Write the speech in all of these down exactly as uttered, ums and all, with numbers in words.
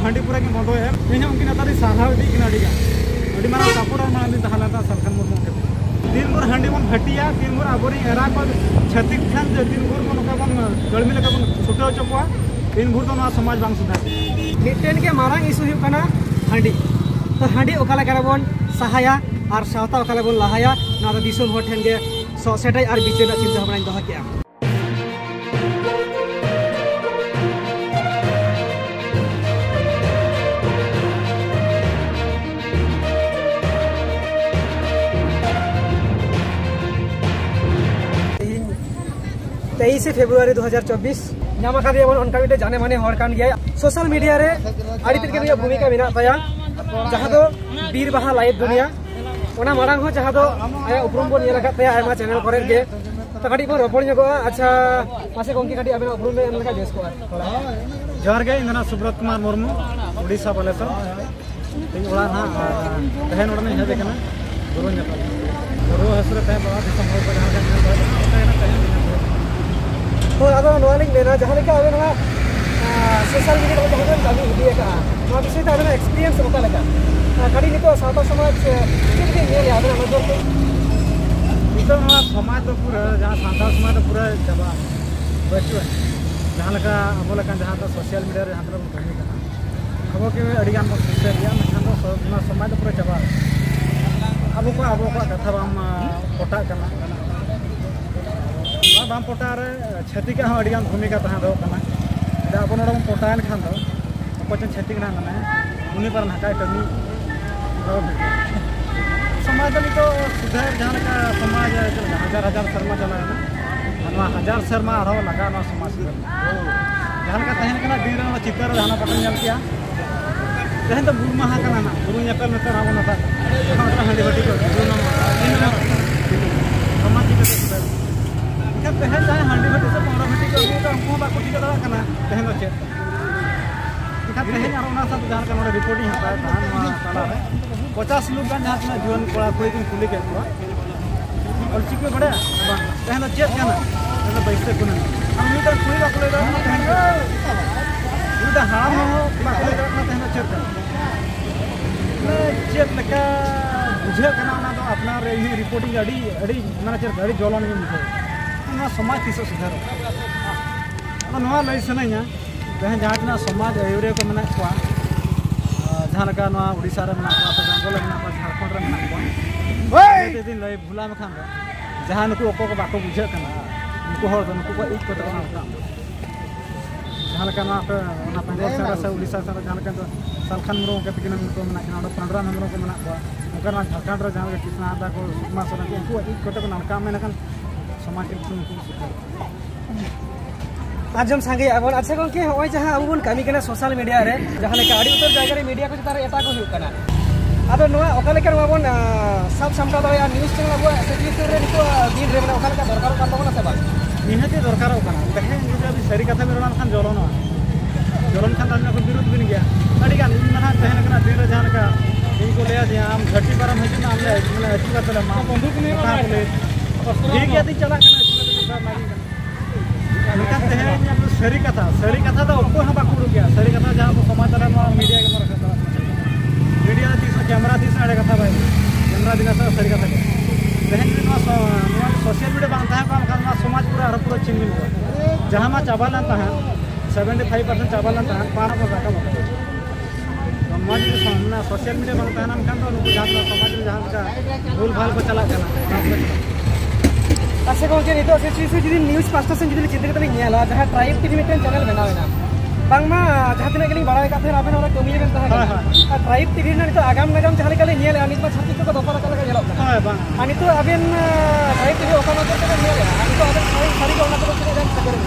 हांडी पूरा की बंदो है इन उनकी नतारी सारा दी की नाड़ी का अड़ी मारा सपोर्ट और मारा दिन तहलाता सलखन मुर्मू के दिन भर हांडी बन हटिया दिन भर आबोरी एरा को छत्तीस ठान दिन भर को नका बन गलमी लका बन छुटाव चपवा दिन भर तो समाज बांग सुधार मिट्टेन के मारांग इशू हुई कना हांडी तो हांडी ओकाला करा बन सहाया और सावता ओकाला बन लहाया ना तो दिसोम हर ठेन के सोसेटाई और बिचेना चिंता भावना दोहा किया तेईस फेब्रुआरी दो हज़ार चौबीस नामा का दिया उनका भी जाने माने हर कान गया सोशल मीडिया रे आड़ी तिरके रिया भूमिका मेना ताया जहां दो बीर बाहा लाइव दुनिया ओना मारांग हो जहां दो आया उपरुम बन येला काते आयमा चैनल करे गे तो काटी को रोपण जगो अच्छा पासे कोंकी काटी आबेना उपरुम में एनलका बेस को जोहार गे इना सुब्रत कुमार मुर्मू उड़ीसा बालेश्वर इन ओड़ा ना तहन ओड़ा ने हेबे कना गुरु न्यापा गुरु हसरे तहन बड़ा दिसम हो जहां जहां तहन तो अदो नोलिंग लेना जहां लेके आवे ना सोशल मीडिया को जहां कमी हिदिया का नोआ विषय ता आबेना एक्सपीरियंस ओका लगा काडी नितो सावता समाज कित के नेले आबेना नजर के नितो नोआ समाज तो पूरा जहां सावता समाज तो पूरा जबा बचुआ जहां लका अबो लका जहां तो सोशल मीडिया रे जहां तो कमी का अबो के अडिगान मत से रिया में तो समाज तो पूरा जबा अबो को अबो को कथा बाम कोटा कना बाम पोटार छती का अडिगान भूमिका तहां दो कना दा अपन ओडम पोटान खान दो पचन छती ना ना उनी पर नाका कमी समाज तो सुधार जहां का समाज हजार हजार शर्मा चला ना हजार शर्मा आरो लगा ना समाज जहां का तहन कना दिन रे चित्र जहां पटन जल किया तहन तो बुर महा कना ना बुरु नेपल में तो रावण था हांडी बटी को समाज के सुधार तहन जहाँ हांडी भटी से पंद्रह भटी को तो हमको बाको टिका दड़ा कना तहन चे इखा तहन आरो ना सा जहां का मोर रिपोर्टिंग हता तहन मा ताला रे पचास लोग गान जहां ना जीवन कोड़ा कोई को कुली के को और चिक में बड़ा तहन चेत कना तहन बैठे कोना हम नी तो कोई बाको ले दड़ा तहन नी तो हां हो बाको ले दड़ा तहन चेत कना चेत लका बुझे कना ना तो अपना रे रिपोर्टिंग अड़ी अड़ी माने चेत अड़ी जलन में मुझे समाज तीस सुधार लई सनाइया जहाँ जहाँ समाज आयुरे को मेना को जहाँ उड़ीसा रे मेना बेंगल में झारखंड रे मेना दिन लई भूला में खान जहाँ नुकु ओको को बाको बुझे नुकु हर नुकु को एक कत जहाँ बेंगल से उड़ीसा से जहाँ सलखान मुर्मू के तकिन को मेना पंद्रह नंबर को मेना को झारखंड रे जहाँ कृष्णा दा को सुषमा सोरेन को उनको एक कत को नाका में समाज आजम सांगे अब अच्छा गंके होय जहां अब बन कमी कना सोशल मीडिया रे जहां लेका आडी उतर जायगा रे मीडिया को तार एटा को हुई कना आदो नोआ ओका लेका नोआ बन सब सामटा दो या न्यूज़ चैनल अब सेक्रेटरी रे निको दिन रे ओका लेका दरकार कान तबना से बात निहते दरकार कना तहे जदि सरी कथा मेरना खान जलन जलन खान ताना को विरोध बिन गया आडी गान मना तहे कना दिन रे जहां का इनको ले जे हम घटी परम है ना हमले माने अति बात ले मा बंदूक ने बोले ठीक है चला कना तहन सरी कथा सरी कथा तो उनको हम बाकुड़ गया सरी कथा जहाँ समाचार मीडिया के मोर कथा मीडिया तीस कैमरा तीस आड़े कथा भाई कैमरा दिन सरी कथा तहन सोशल मीडिया बांग तहन समाज पूरा हर पूरा चिन्ह मिल जहाँ मा चाबाल तहन सेवेंटी फाइव परसेंट चाबाल तहन पार को काटा समाज में सोशल मीडिया बांग तहन खान तो जहाँ समाज में जहाँ का भूल भाल को चला अच्छा को नितो से चीज जदी न्यूज़ पास्टर से जदी चित्र तले नेला जहां ट्राइब टीवी में चैनल बनावेना बांगमा जहां तने गली बड़ा का थे आबे ना कमी गन तहा हां ट्राइब टीवी ने तो आगाम नगाम जहां कले नेला अनित मा छाती को दोपरा कले नेला हां बांग अनि तो अबेन ट्राइब टीवी ओका नजर तले नेला अनि तो अबे सारी सारी को ना तो जान सके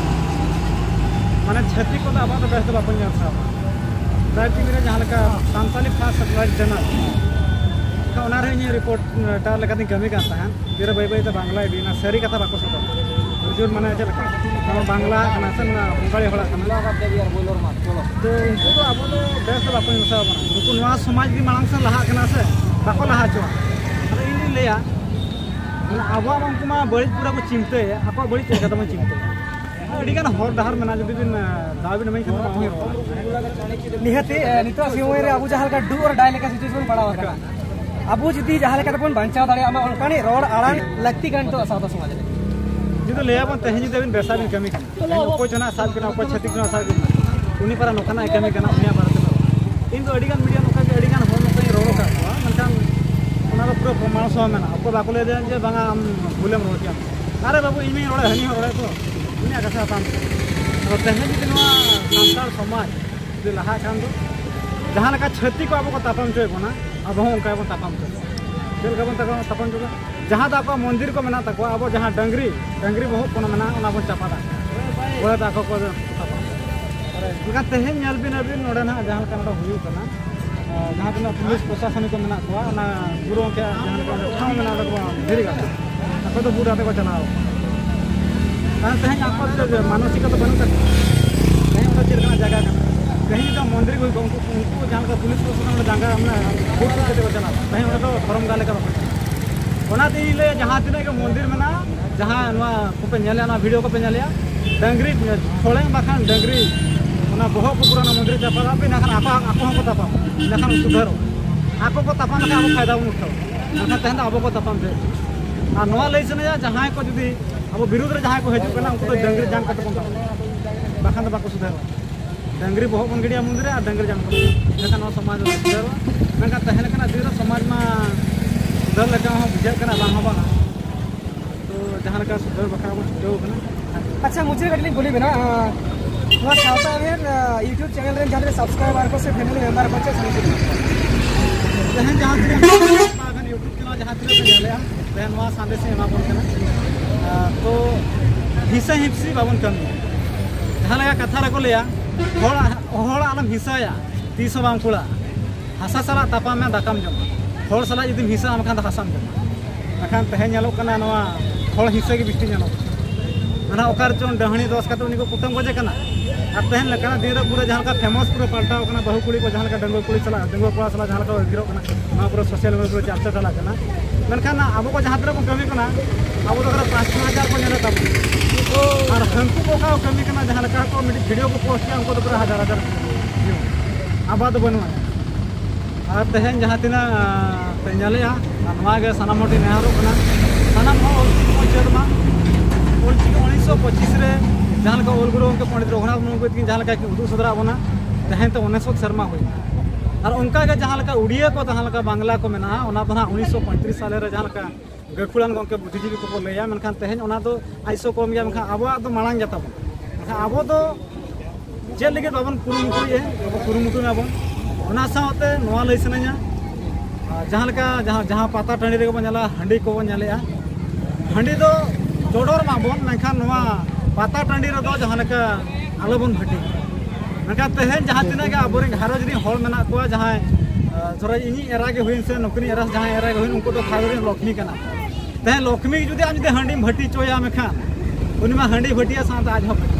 माने छाती को आबा तो बेस्ट बापन जान साहब ट्राइब टीवी रे जहां का सांसाली फास्ट सब्सक्राइब चैनल ओना रे नी रिपोर्ट टार लगा कमी का तहन फिर बै बै बांग्ला इडीना सरी कथा बाको सतो बुजुर्ग माने चलका बांग्ला कना सन बंगाली हला कना तो उनको तो अब तो बेस्ट बाको इंसा बना उनको नवा समाज की मांग से लहा कना से बाको लहा चो अरे इन लेया अब उनको मा बड़ी पूरा को चिंते है आपको बड़ी चलका तो चिंते अड़ीगान हर डहर में जुदी बिन दाबिन में कितना मांगे रो निहते नितो समय रे अबु जहाल का डू और डाई लेका सिचुएशन पड़ा होगा अबु जुदी जहाल का तपन बांचा दाड़े आमा उनकानी रोड आड़ान लगती गन तो सादा समाज रे जुदी ले अपन तेहन जुदी बिन बेसा बिन कमी कना को जना साथ बिना को छति बिना साथ उनी पर नोकना कमी कना उनिया पर इन तो अड़ीगान मीडिया नोका के अड़ीगान होन नोका रोड का मनखान ओना पूरा प्रमाण सह मेना आपको बाकुले दे जे बांगा हम भूलेम रोड के अरे बाबू इमे रोड हनी रोड तो दुनिया कथा ताम तो तेहन जुदी नवा संसार समाज जुदी लहा खान दो जहां लका छति को आपको तापम चोय बना अब हम उनका तापम चोय जेल का बन तक तापम चोय जहां तक मंदिर को मेना तक अब जहां डंगरी डंगरी बहुत कोन मेना ओना बन चापादा बोले तक को तापम अरे उनका तेहन नल बिन बिन नोडे ना जहां का नोडे हुयु कना जहां तना पुलिस प्रशासन को मेना को ना गुरु के जहां का ठाव मेना लगवा ढेरी का तक तो बुरा को चलाओ तेहन आप मानसिक तो बन तक तेहन चलना जगह का कहीं जो मंदिर को उनको जहाँ का पुलिस प्रशासन जगह हमने बहुत कुछ को चला कहीं तो धर्म गाले का ले जहाँ तीन के मंदिर में ना जहाँ पे ना वीडियो को पे डंगरी छोड़े बाखान डंगरी बहुत को पूरा मंदिर चापा पे नाखान आप आप को तापा नाखान सुधर आप को तापा ना आप फायदा बन उठाओ नाखान तेहन अब को तापा दे और लई सने जहाँ को जुदी अब विरोध रे जहाँ को हजना उनको डंगरी जान कट बन बाखान तो बाको सुधर डंगरी बहुत बन गड़िया मंदिर और डंगरी जान को समाज सुधर मेखा तहन कना दिन समाज में सुधर लेका बुझा बांग तो जहाँ का सुधर बखरा छुटो अच्छा मुझे कटली बोली बिना सावता यूट्यूब चैनल रे जहाँ सब्सक्राइबर को से फैमिली मेंबर को तहन जहाँ यूट्यूब चैनल जहाँ तहन संदेश एमा बन तो हिस्सा हिप्सी बाबन कमी जहाँ लगा कथा रखो लिया हर आलम हिसाया तीस बाम कुड़ा हासा साला तापा में दाकाम जमा हर साला जुदी हिसा आम खान हासाम जमा अखान तेहन नालो कना नवा हर हिस्सा के बिस्टी नालो ना ओकार चोन डहणी दस का उनको कुटम गजे कना और तेहन लकना दिन पूरा जहाँ का फेमस पूरा पलटाव कना बहु कुड़ी को जहाँ का डंगो कुड़ी चला डंगो कोड़ा चला जहाँ का गिरो कना ना पूरा सोशल मीडिया पूरा चर्चा चला कना मेनखान अब को जहाँ तरह को कमी कना अब तो पाँच छः हजार को नेता तो और हमको को का कमी कना जहाँ लका को वीडियो को पोस्ट किया उनको तो पूरा हजार हजार आबाद बनवा और तेहन जहाँ तीना पेंजलिया नवा सानाम हटी नेहारो कना सानाम हो चेदमा ओलचिकी उन्नीस सौ पच्चीस रे जहाँ का ओल गुरु के पंडित रघुनाथ मुर्मू की जहाँ का उदू सदरा बना तेहन तो उन्नीस शर्मा हुई और उनका के जहाँ का उड़िया को तहाँ का बांग्ला को मेना ओना तो उन्नीस सौ पैंतीस साल रे जहाँ का गखुड़ान गंके बुद्धिजीवी को लैया मेनखान तेहन ओना तो आइसो कम गया मेनखान अब तो मांग जाता अब तो चेक लगे बाबन कुरुमुटुए अब कुरुमुटु नाबन ओना साथे नवा लई सनाया जहाँ जहाँ जहाँ पाता टाँडी रे बन जाला हांडी को बन जालेया हांडी तो चोडोर माबन मेनखान नवा पाता टाँडी रे दो जहाँ का आलोबन भटी मेनखान तेहन जहाँ तीना के अब घारज री हर मेना को जहाँ थोड़ा इन एरा के हुई से नौकरी एरा जहाँ एरा के हुई उनको तो खाद लक्ष्मी कना तेहन लक्ष्मी जुदी आम जुदी हांडी भटी चोया मेखान उनमें हांडी भटिया साथ आज हम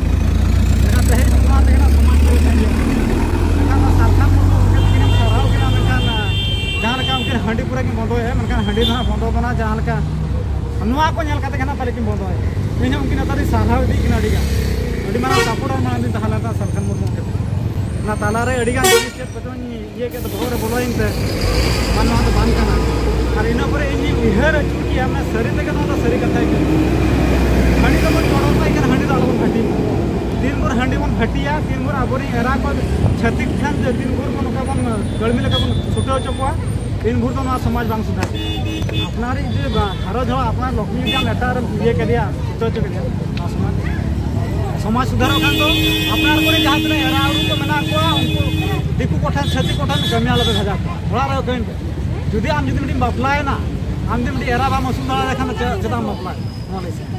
तेहन समाज सरकार सराव के मेखान जहाँ लका उनके हांडी पूरा की बंदो है मेखान हांडी ना बंदो बना जहाँ लका नवा को नेल काते पाले की बंदो है इन उनकी नतारी साराव दी किना अड़ीगा अड़ी मारा सपोर्ट और मारा दिन तहला सरकार मुर्मू के ना ताला रे अड़ीगा स्टेट पतो ये के तो भोर बोलोइन ते मानवा तो बांध कना और इन पर इन उहर चुकी हमने सरी तक तो सरी कथा है हांडी तो मन छोड़ो पाई के हांडी तो अलग घटी तीन गुर हांडी मन घटिया तीन गुर आबोरी एरा को छतिक खान जे तीन गुर को नका बन गळमी लका बन छुटो चपवा तीन गुर तो ना समाज बांग सुधार अपनारी जे घरो जो अपना लक्ष्मी का लेटर ये के दिया छुटो चके दिया समाज समाज सुधार खान तो अपना को जहाँ तीन एरा को मेना को उनको दिकु कोठान छति कोठान कमी आलो भेजा थोड़ा रहो कहीं जुदी आम जुदी मिटी बापलाय ना आम जुदी मिटी एरा बा मसुल दाड़ा देखान चेता बापलाय नोले से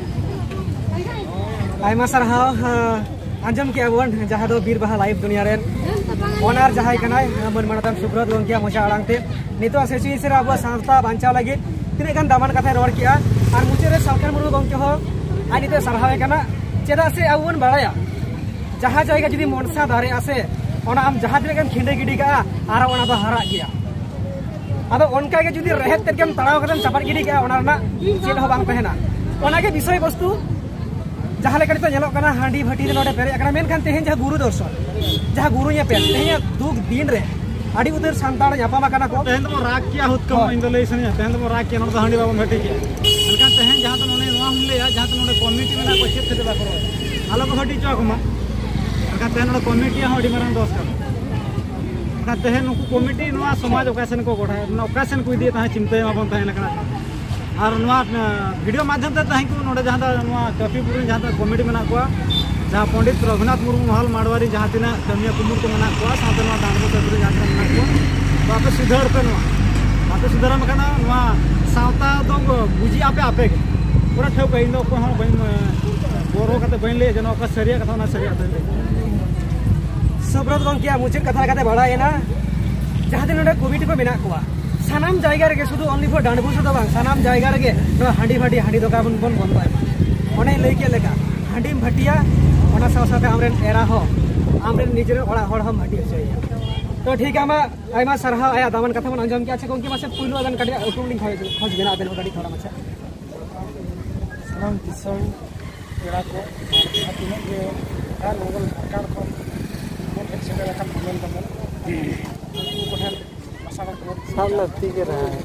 आयमा सरहाव आंजम के अबन जहाँ दो बीर बहा लाइव दुनिया रे ओनार जहाँ कनाय मन मनतम सुब्रत गंकिया मोचा आड़ांगते नितो सिचुएशन अब संस्था बांचा लगे तीन गान दामान कथा रोड किया और मुझे रे सरकार मुर्मू गंके हो आ नितो सरहाव कना चेदा से अबन बाड़ाया जहाँ जायगा जुदी मनसा दारे आसे ओना आम जहाँ तीन खिंडे गिडी का आर ओना तो हारा गया अब उनका के जुदी रेहत तेम तड़ाव कदम चपाट गिडी का ओना ना चेद हो बांग तहना ओना के विषय वस्तु जहाँ लेकर तो ñelok kana handi bhati de node pere akana menkan tehen jah guru darshan jah guru nya pe tehen duk din re adi utar santar nyapa makana ko tehen to raak kiya hut kam indole sani tehen to raak kiya node handi babon bhati kiya menkan tehen jahan to none noa humle ya jahan to node committee mena ko chet de ba koro alo ko bhati chok ma menkan tehen node committee ha adi marang dos ka menkan tehen nuku committee noa samaj occasion ko goda na occasion ko diye tahe chimte mabon tehen kana और video माध्यम से तहीं को नोडे जहाँ कफीपुर जहाँ committee मेना को जहाँ पंडित रघुनाथ मुर्मू महल मारवाड़ी जहाँ तीन कमिया कुमुर को मेना को साथे दांडो कफीपुर जहाँ मेना को तो आप सुधर पे नुआ आप सुधर में कना नुआ सावता तो बुझी आपे आपे पूरा ठेव कहीं दो को हम बइन बोरो कते बइन ले जनो का सरिया कथा ना सरिया ते सुब्रत गंकिया मुझे कथा कते बड़ा है ना जहाँ दिन नोडे कमिटी को मेना को सानाम जायगा रे शुद्ध ओनली फॉर डांडबुस दो बांग सानाम जायगा रे हांडी भाटी हांडी दोकान बन बन बन ओने लई के लेका हांडी भाटिया ओना साव साथे आमरेन एरा हो आमरेन निजरे ओड़ा होड़ हम भाटी चाहिए तो ठीक है मा आइमा सरहा आया दामन कथा मन अंजाम के अच्छा कोंकी मासे पुइलो अदन कडी उटुलिंग खोज खोज बिना अदन कडी थोड़ा माछा सानाम दिसौ एरा को हातिने के आ लोगल सरकार को मोट एक्सेल लेखा मन दमन को ठन सब लगती के रहा है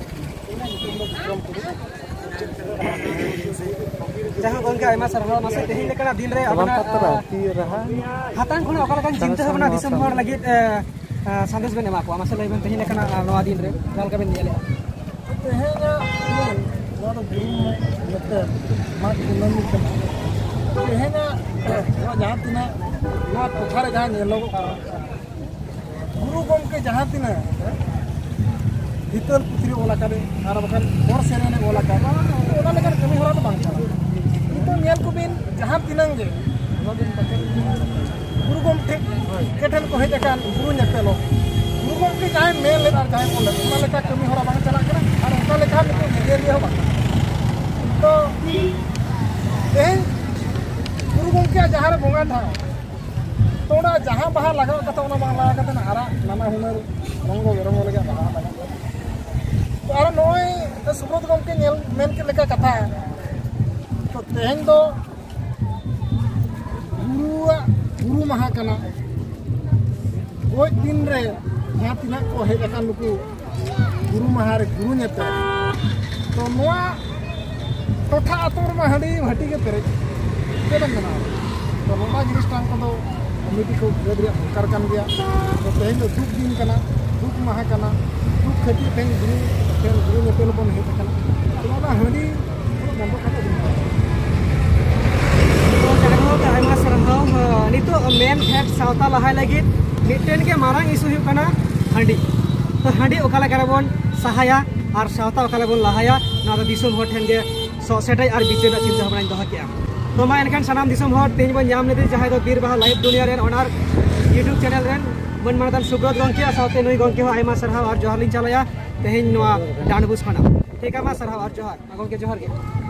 जहाँ कौन के आइमा सरहा मासे तेही लेकना दिन रे अपना रहती रहा हातान खुन ओकरा कन चिंता होना दिसम हर लगी संदेश बने मा को मासे लेबन तेही लेकना नवा दिन रे गाल का बन नेले तेहेना नोर गुरु मते मा कुनन तेहेना जहाँ तिना नवा पथारे जहाँ नेलो गुरु गम के जहाँ तिना हितल पुत्री ओला करे आर बखन और सेने ने ओला का ओला लेकर कमी होला तो बांग चला तो नेल को बिन जहां तिनंग जे गुरु गम ठीक केठन को हे जका गुरु नपेलो गुरु गम के जाय मेल ले आर जाय ओला ओला लेकर कमी होला बांग चला करे आर ओला लेकर को निगे लियो बा तो ए गुरु गम के जहां रे बोंगा था तोड़ा जहां बाहर लगाओ कता ओना बांग लगा कता आरा नाना हुनर रंगो रंगो लगा बाहर लगा और नोय तो सुब्रत गंके नेल मेन के लेका कथा तो तेहन दो गुरु गुरु महा कना ओय दिन रे जहाँ तिना को हे जका नुकु गुरु महा रे गुरु नेते तो नोआ टोठा आतोर में हडी हटी के पेरे केदन ना तो नोमा जिनिस टांग को कमिटी को गदरिया कर कान गया तो तेहन दो दुख दिन कना दुख महा कना दुख खती तेहन गुरु तेल गुरु ने तेल बन हेत कना तो ना हडी बंद खाता दिन तो जगहो का आइमा सरहाव नितो मेन फैक्ट सावता लहाय लगी मिटेन के मारांग इशू हुई कना हडी तो हडी ओकाला करबन सहाया और सावता ओकाला बन लहाया ना तो दिसुम हो ठेन के सो सेटाई और बिचे दा चिंता भावना दो किया तो मा एनखान सनाम दिसुम हो तेज बन जाम लेते जहां तो बीर बहा लाइव दुनिया रेन ओनार यूट्यूब चैनल रेन बन मानतन सुब्रत गंकिया सावते नुई गंके हो आइमा सरहाव और जोहार लिन चलाया तेहेन नोआ डांडबुस खना ठीक है मा सरहाव और जोहार गंके जोहार के